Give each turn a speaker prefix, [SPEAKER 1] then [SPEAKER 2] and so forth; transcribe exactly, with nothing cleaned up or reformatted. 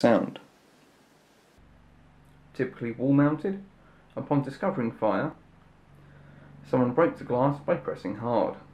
[SPEAKER 1] Sound. Typically wall mounted. Upon discovering fire, someone breaks the glass by pressing hard.